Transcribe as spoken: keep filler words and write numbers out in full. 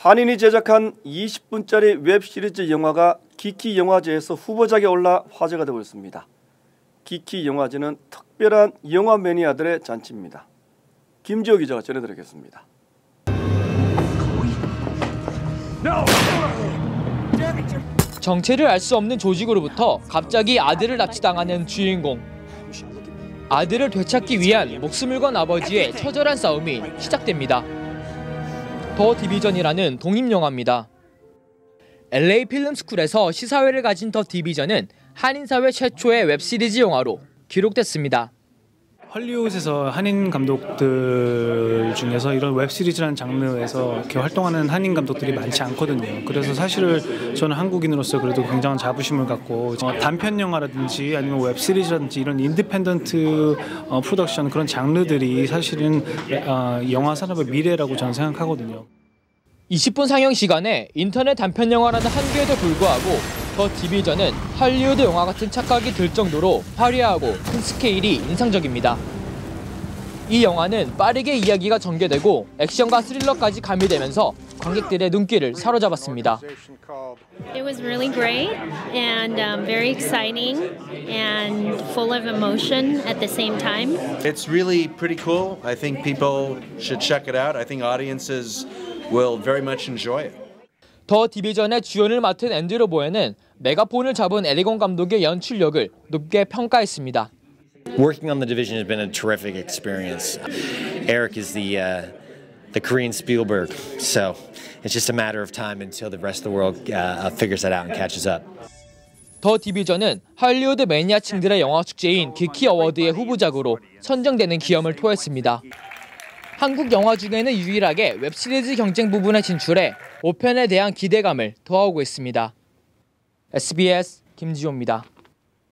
한인이 제작한 이십 분짜리 웹시리즈 영화가 기키 영화제에서 후보작에 올라 화제가 되고 있습니다. 기키 영화제는 특별한 영화 매니아들의 잔치입니다. 김지호 기자가 전해드리겠습니다. 정체를 알 수 없는 조직으로부터 갑자기 아들을 납치당하는 주인공. 아들을 되찾기 위한 목숨을 건 아버지의 처절한 싸움이 시작됩니다. 더 디비전이라는 독립영화입니다. 엘에이 필름스쿨에서 시사회를 가진 더 디비전은 한인사회 최초의 웹시리즈 영화로 기록됐습니다. 헐리우드에서 한인 감독들 중에서 이런 웹시리즈라는 장르에서 이렇게 활동하는 한인 감독들이 많지 않거든요. 그래서 사실 저는 한국인으로서 그래도 굉장한 자부심을 갖고 단편 영화라든지 아니면 웹시리즈라든지 이런 인디펜던트 프로덕션 그런 장르들이 사실은 영화 산업의 미래라고 저는 생각하거든요. 이십 분 상영 시간에 인터넷 단편 영화라는 한계에도 불구하고 더 디비전은 할리우드 영화 같은 착각이 들 정도로 화려하고 큰 스케일이 인상적입니다. 이 영화는 빠르게 이야기가 전개되고 액션과 스릴러까지 가미되면서 관객들의 눈길을 사로잡았습니다. It was really great and um, very exciting and full of emotion at the same time. It's really pretty cool. I think people should check it out. I think audiences will very much enjoy it. 더 디비전의 주연을 맡은 앤드류 보에는 메가폰을 잡은 에리건 감독의 연출력을 높게 평가했습니다. Working on The Division has been a terrific experience. Eric is the uh, the Korean Spielberg, so it's just a matter of time until the rest of the world uh, figures that out and catches up. 더 디비전은 할리우드 매니아층들의 영화 축제인 기키 어워드의 후보작으로 선정되는 기염을 토했습니다. 한국 영화 중에는 유일하게 웹시리즈 경쟁 부분에 진출해 오 편에 대한 기대감을 더하고 있습니다. 에스비에스 김지호입니다.